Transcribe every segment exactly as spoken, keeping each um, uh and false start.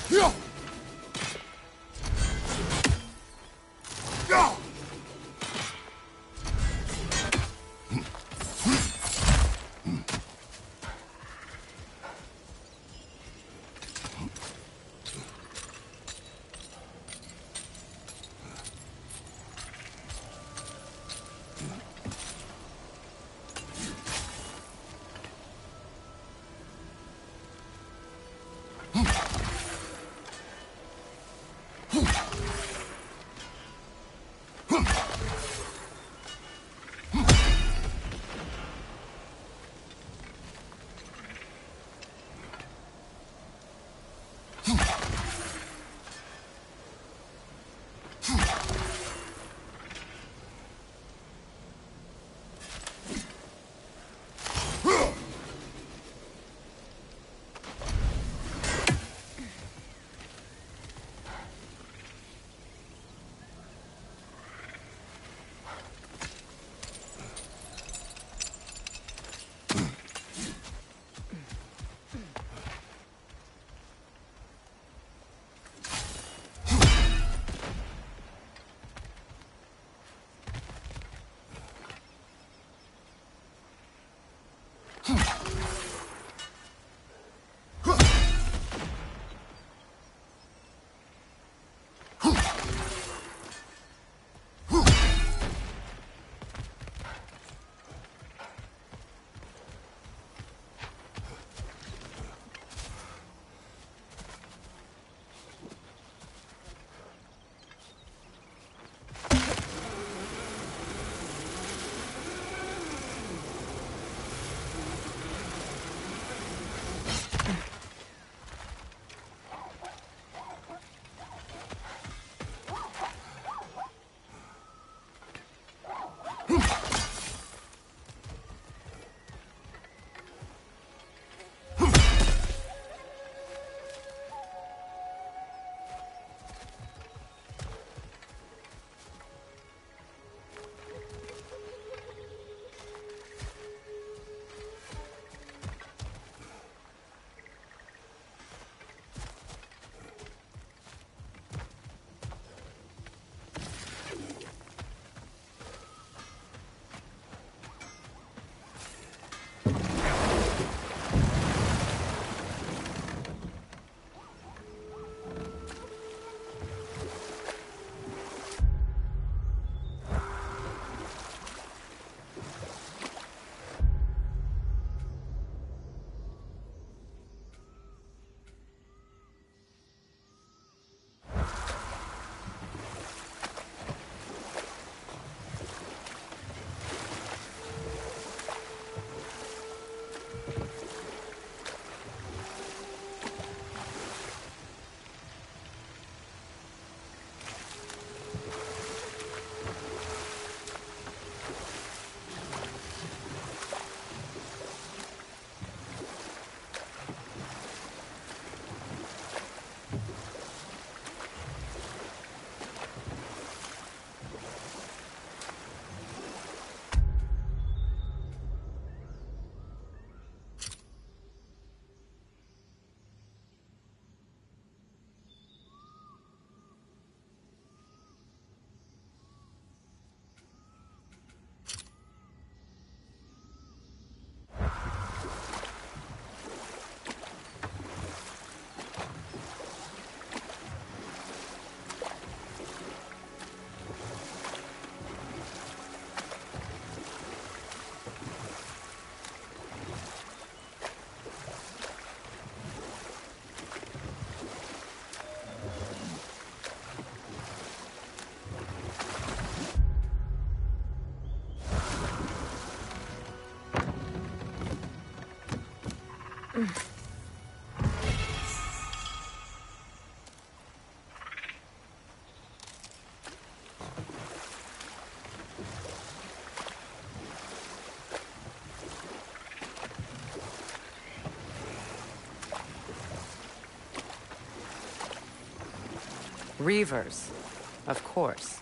Reavers, of course.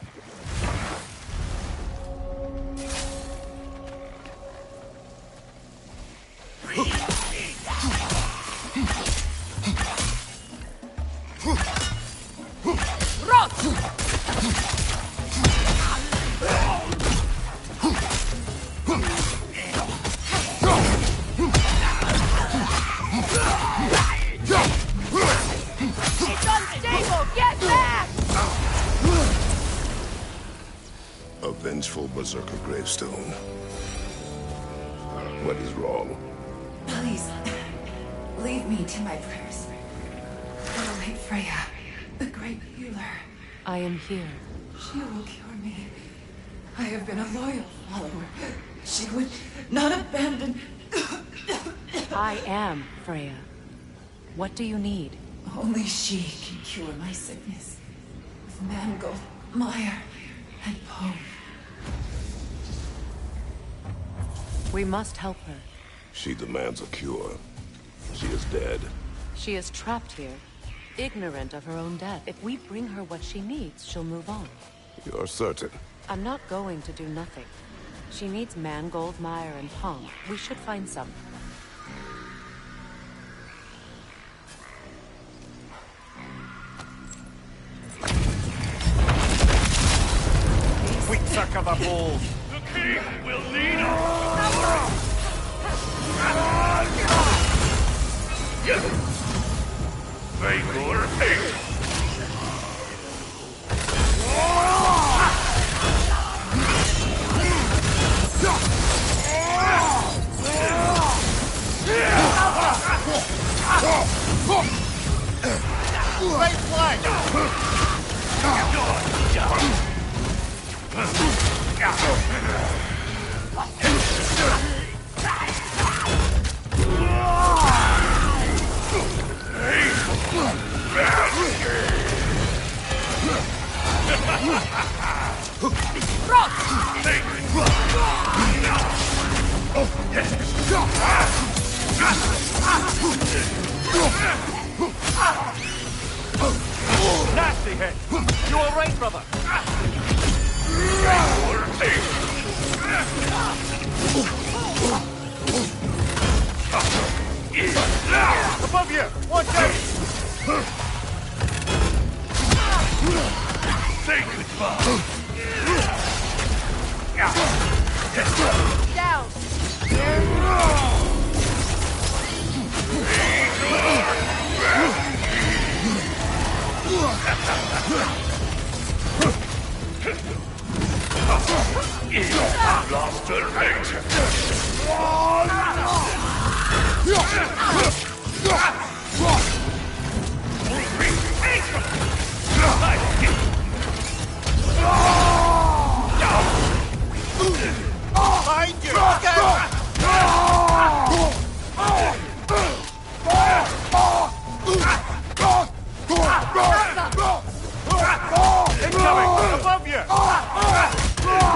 It's unstable! Get back! A vengeful berserker gravestone. What is wrong? Please, leave me to my prayers. Elevate Freya, the great healer. I am here. She will cure me. I have been a loyal follower. She would not abandon... I am Freya. What do you need? Only she can cure my sickness. With Mangold, Mire, and Poe. We must help her. She demands a cure. She is dead. She is trapped here, ignorant of her own death. If we bring her what she needs, she'll move on. You're certain? I'm not going to do nothing. She needs Mangold, Mire, and Pong. We should find some. We suck of the balls. The king will lead us. Vangor hate. Great flag! Nasty hit! You all right, brother? Above you! Watch out! Say goodbye. Down! Lost her mate. Behind you! Again! Incoming! Above you!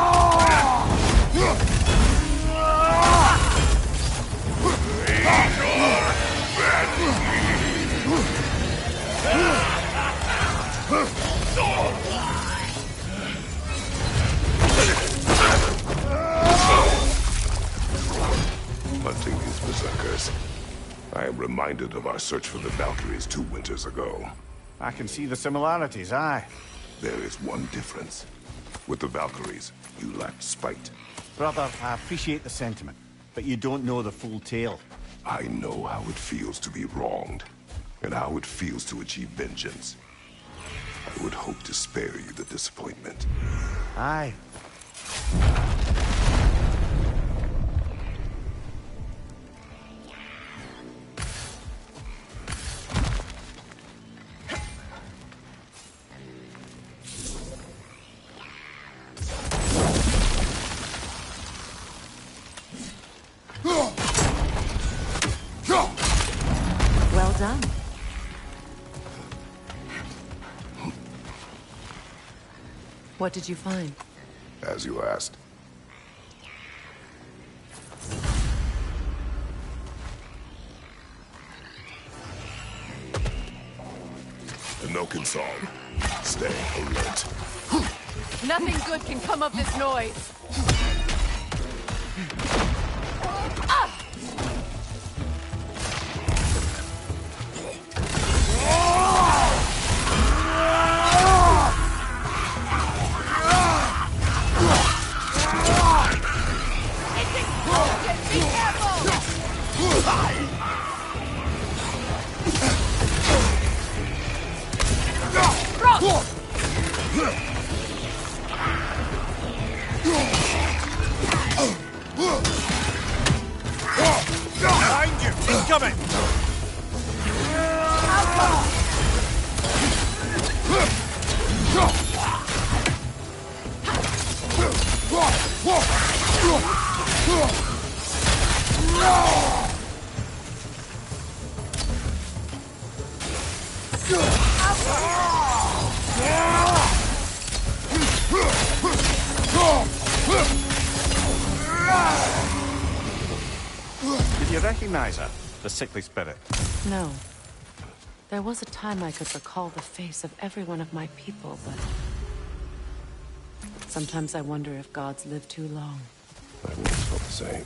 Hunting these berserkers. I am reminded of our search for the Valkyries two winters ago. I can see the similarities, aye. There is one difference. With the Valkyries, you lacked spite. Brother, I appreciate the sentiment, but you don't know the full tale. I know how it feels to be wronged, and how it feels to achieve vengeance. I would hope to spare you the disappointment. Aye. Well done. What did you find? As you asked. No console. Stay alert. Nothing good can come of this noise. Behind you! Incoming! Did you recognize her? The sickly spirit? No. There was a time I could recall the face of every one of my people, but... sometimes I wonder if gods live too long. I once felt the same.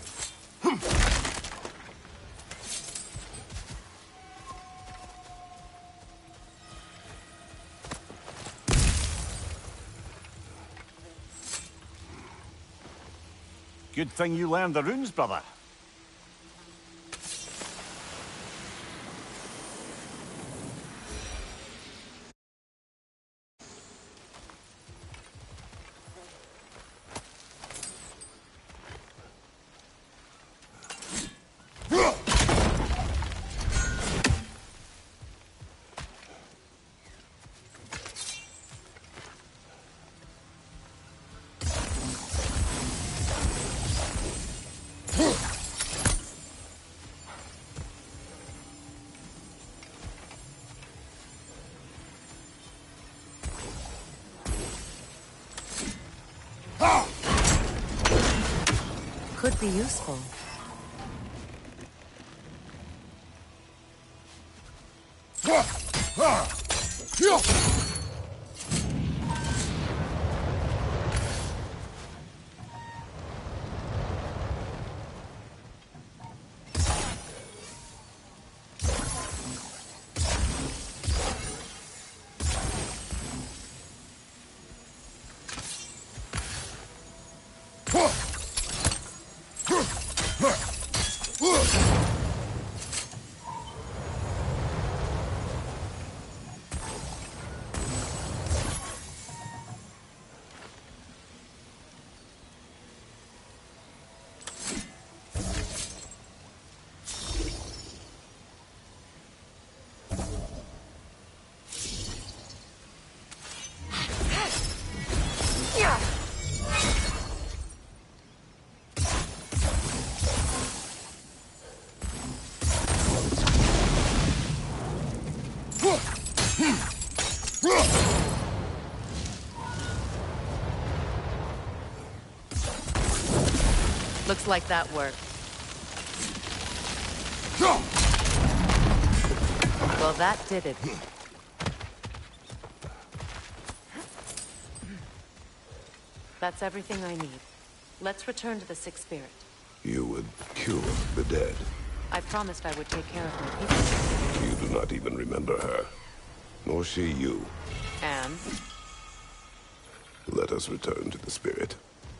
Good thing you learned the runes, brother. Could be useful. Looks like that worked. Well, that did it. That's everything I need. Let's return to the Sixth Spirit. You would cure the dead. I promised I would take care of my people. You do not even remember her. Nor she you. And? Let us return to the spirit.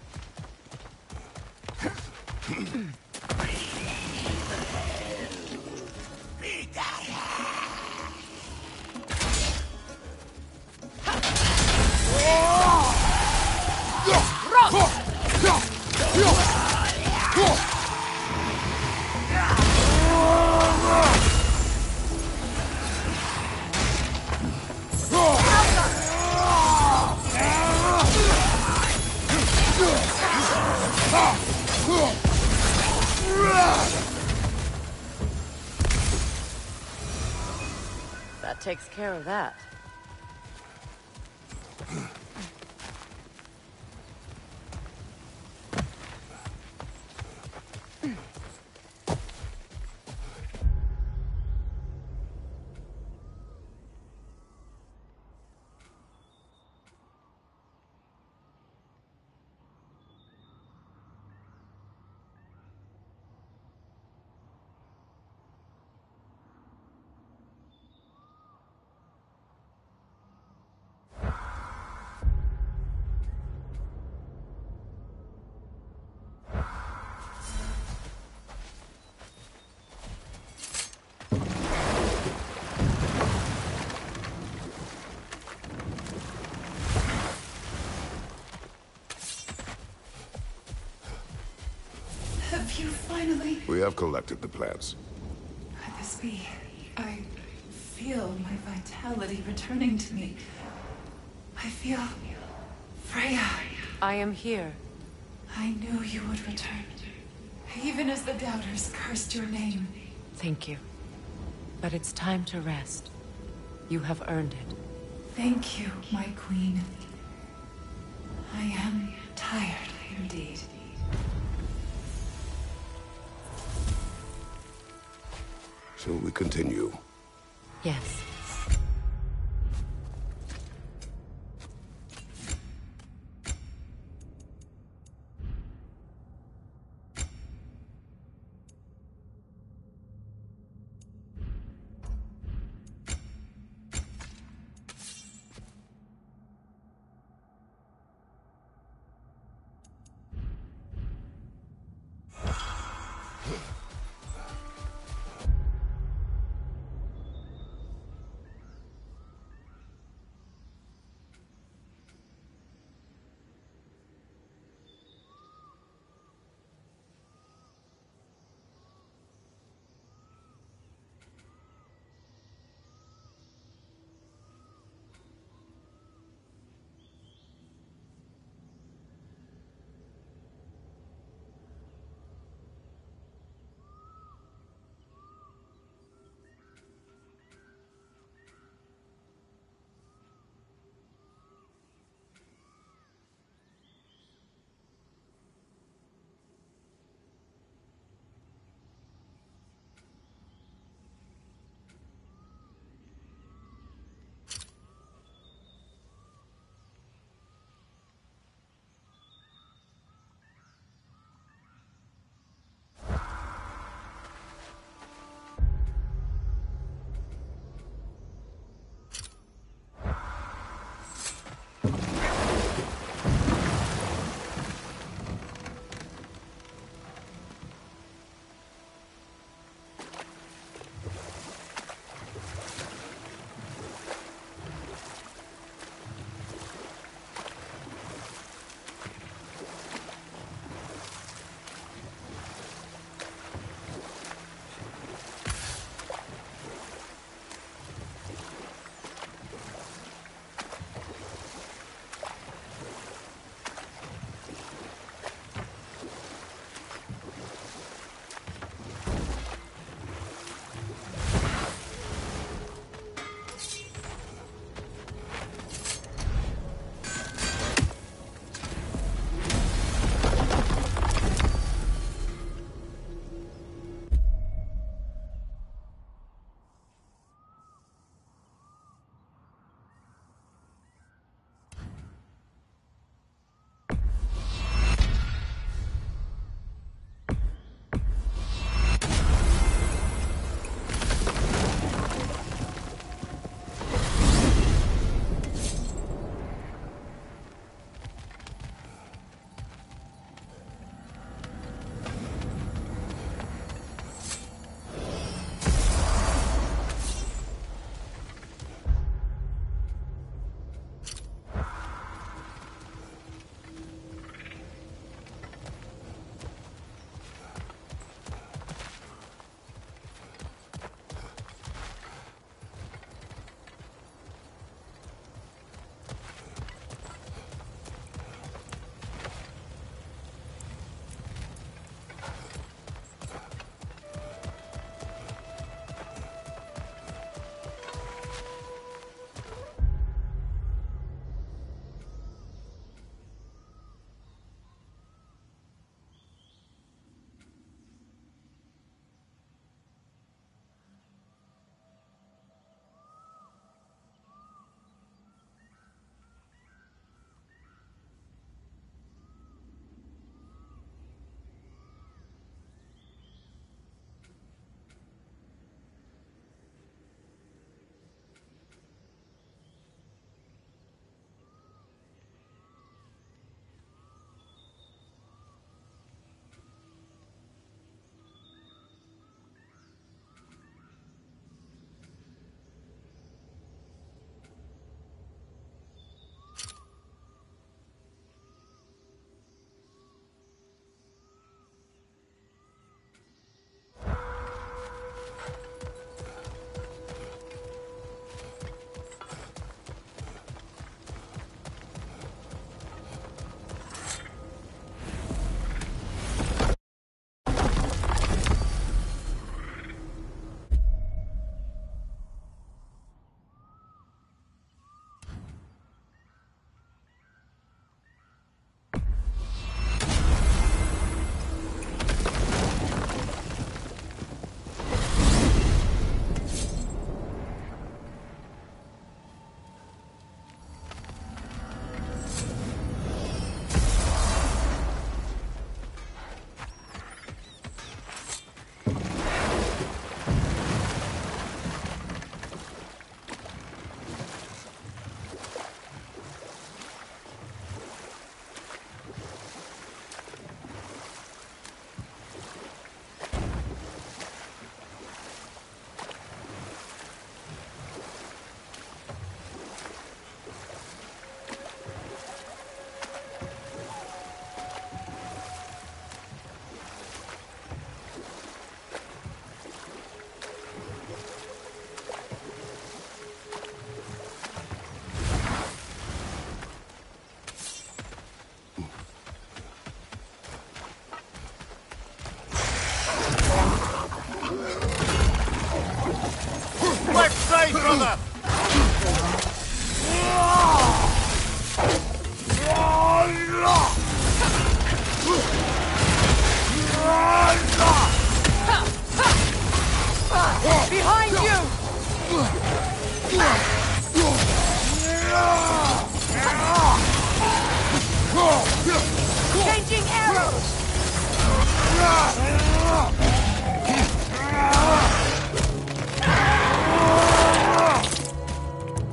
That takes care of that. finally? We have collected the plants. Could this be? I feel my vitality returning to me. I feel... Freya. I am here. I knew you would return. Even as the doubters cursed your name. Thank you. But it's time to rest. You have earned it. Thank you, my queen. I am tired indeed. Shall we continue? Yes.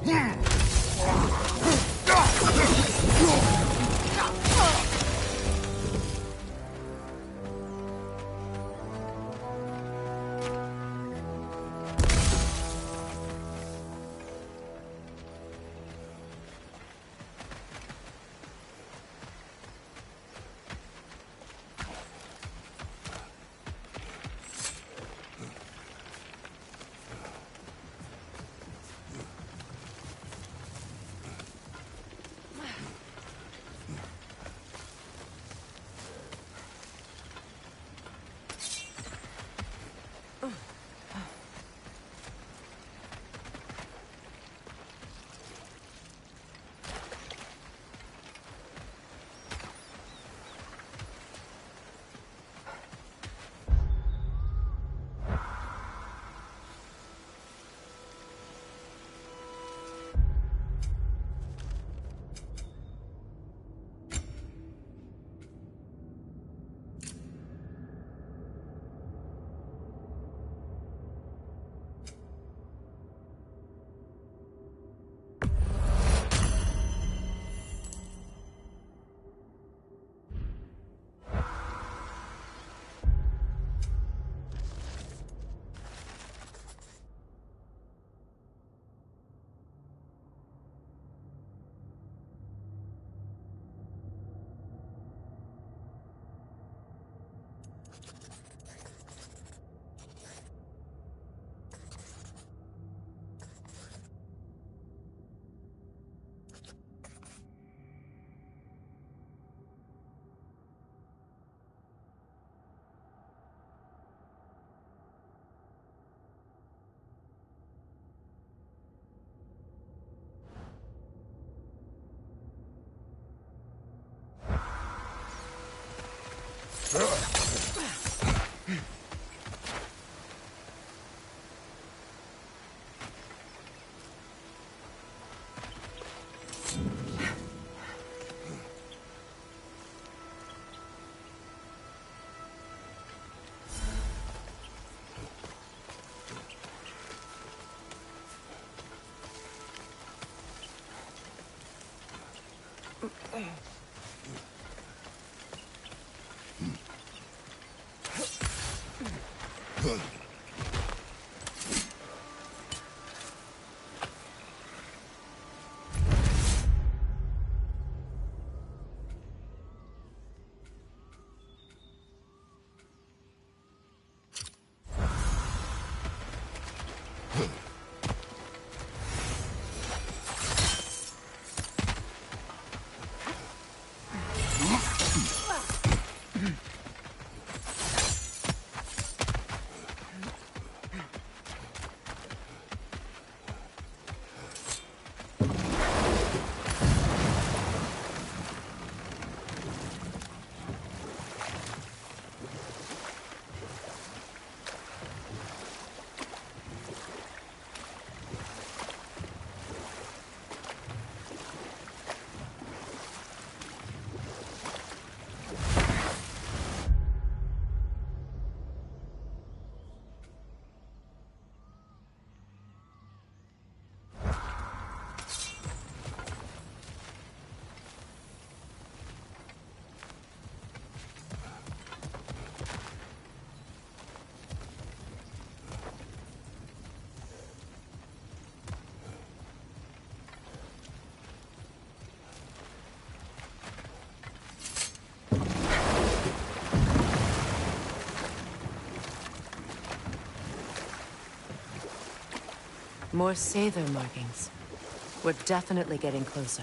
More Sather markings. We're definitely getting closer.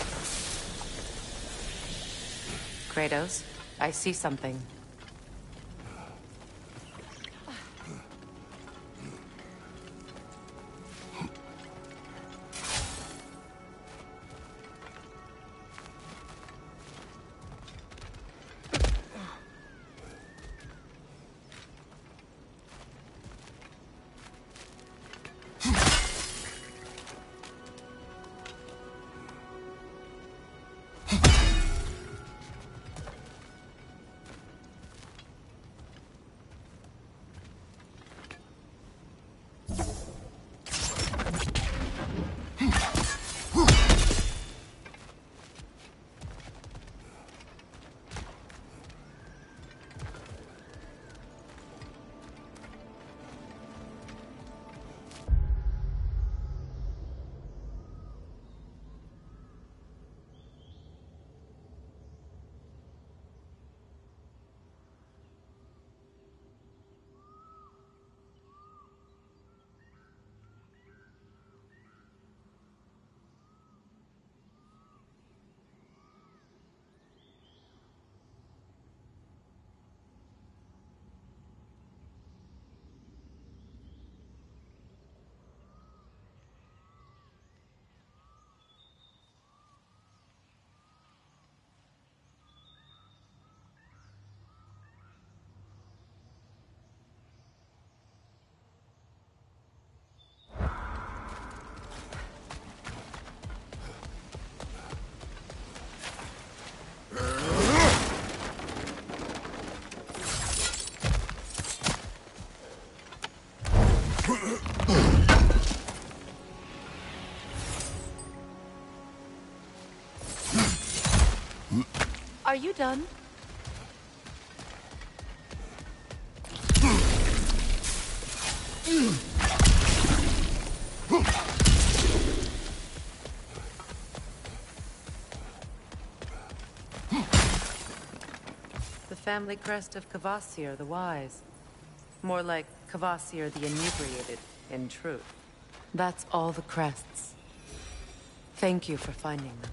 Kratos, I see something. Are you done? The family crest of Kvasir the Wise. More like Kvasir the Inebriated, in truth. That's all the crests. Thank you for finding them.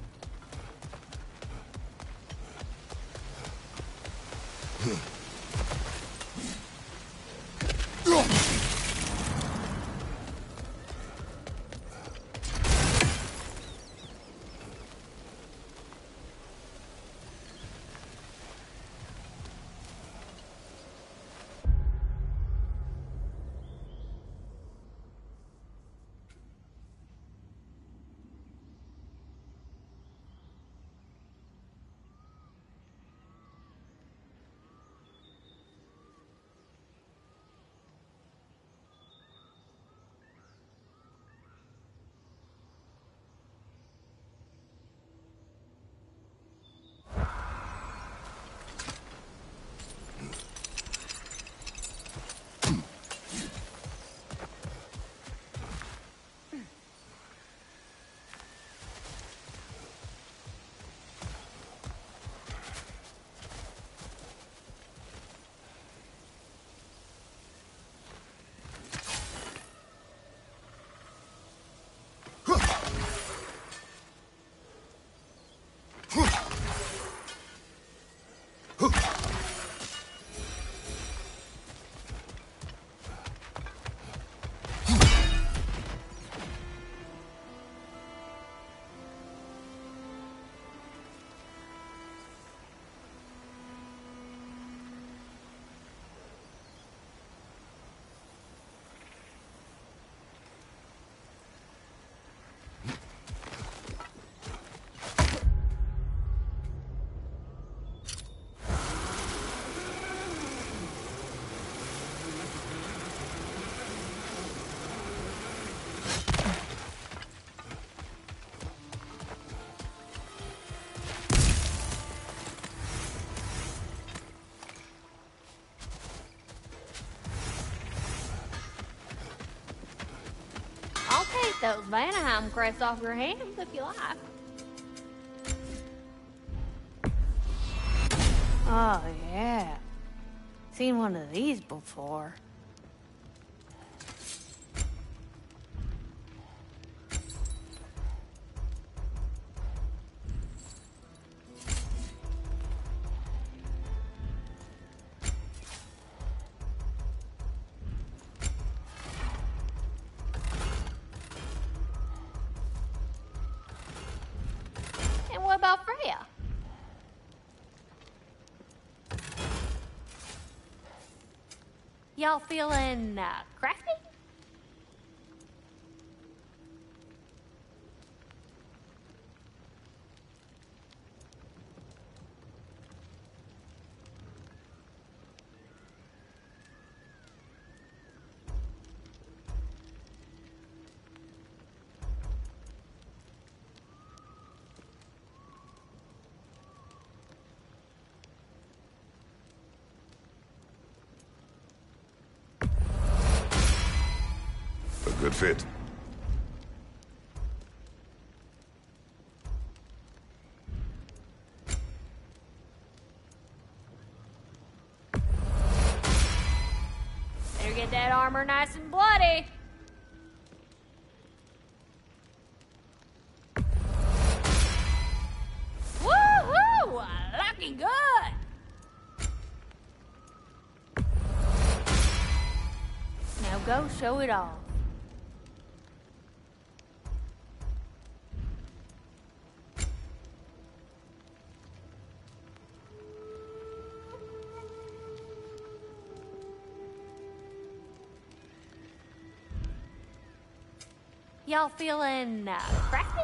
Those Vanaheim crests off your hands if you like. Oh, yeah. Seen one of these before. What about Freya? Y'all feeling uh, crafty? Good fit. Better get that armor nice and bloody. Woohoo! Looking good. Now go show it off. Y'all feeling uh, crafty?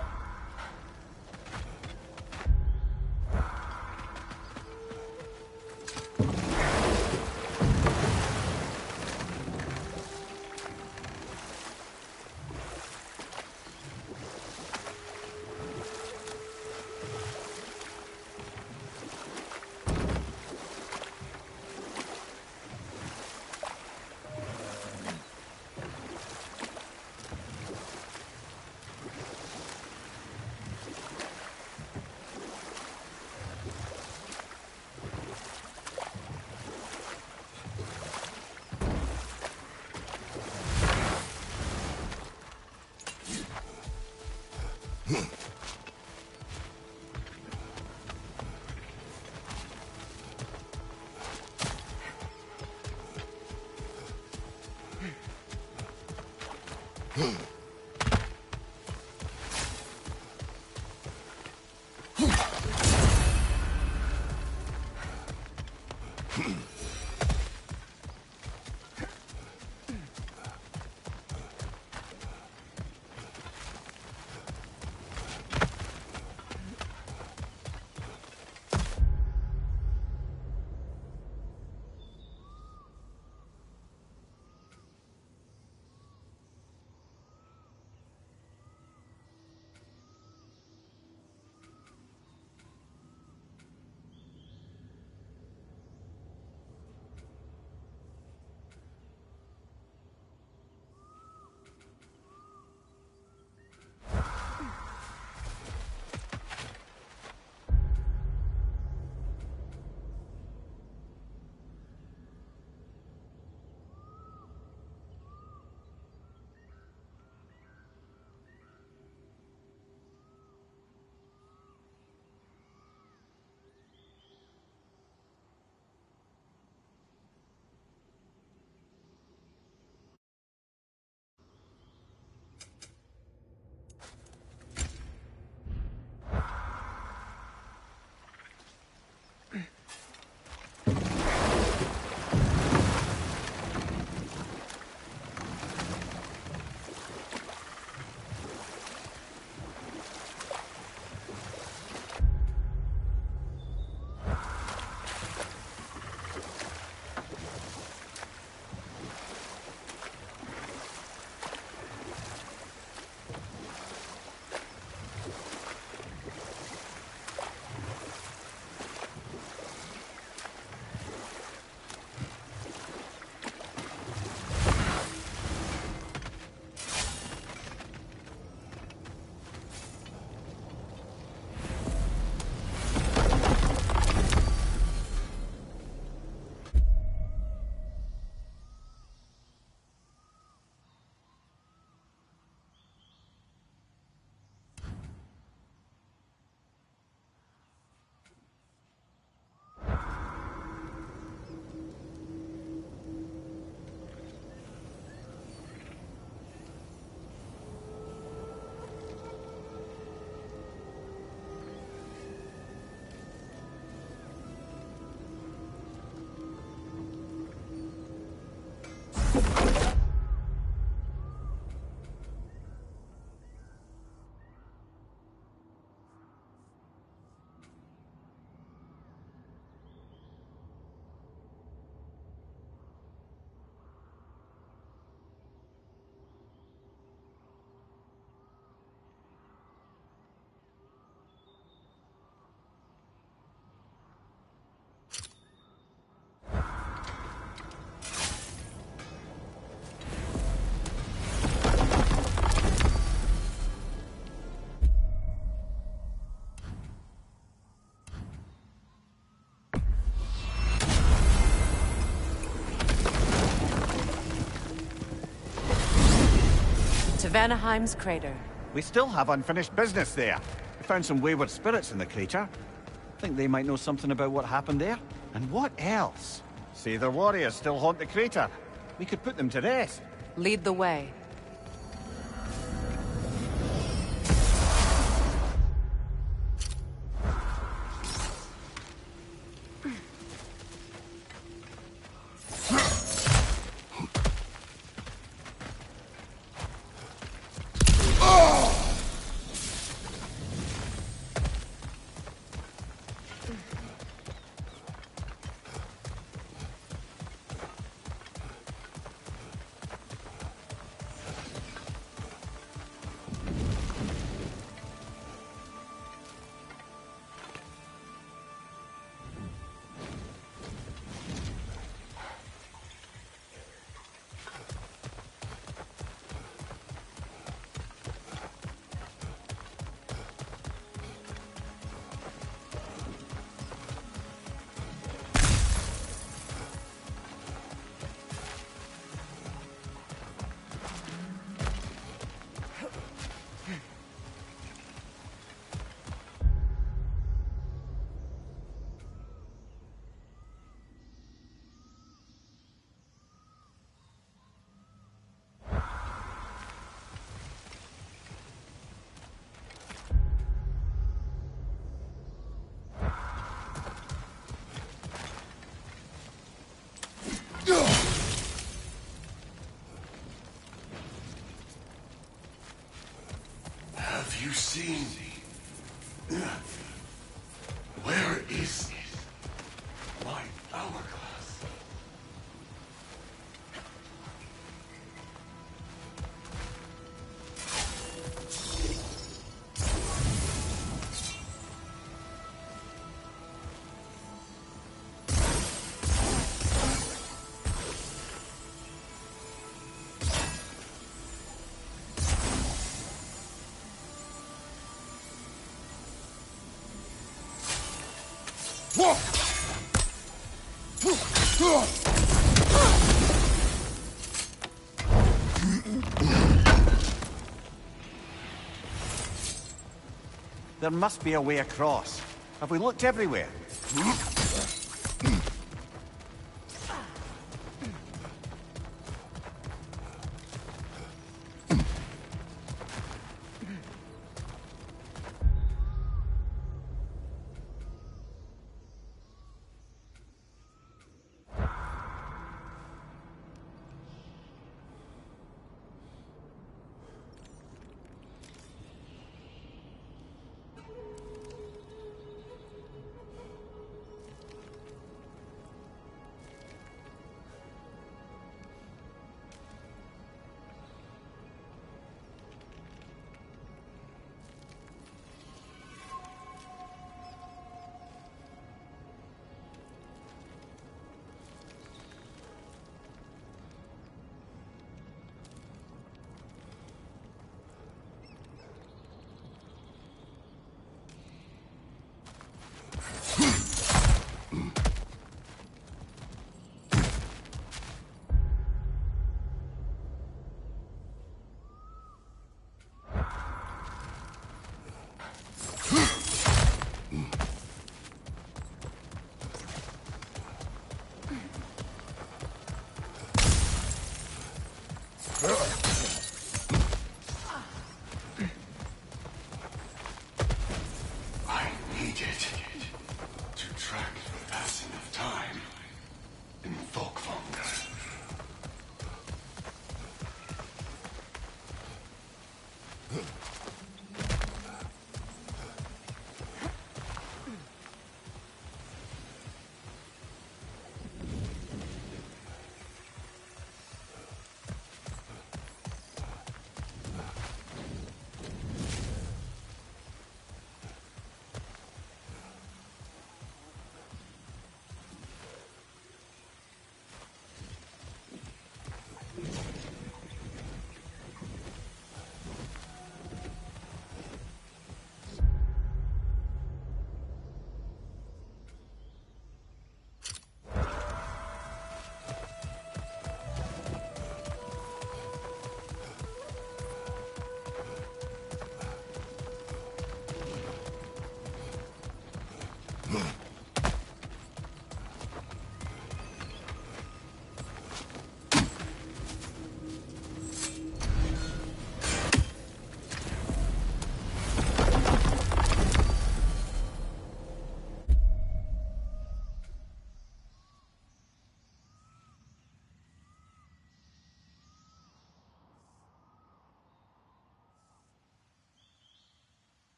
To Vanaheim's crater. We still have unfinished business there. We found some wayward spirits in the crater. Think they might know something about what happened there? And what else? Say their warriors still haunt the crater. We could put them to rest. Lead the way. you seen? Where is my hourglass? There must be a way across. Have we looked everywhere?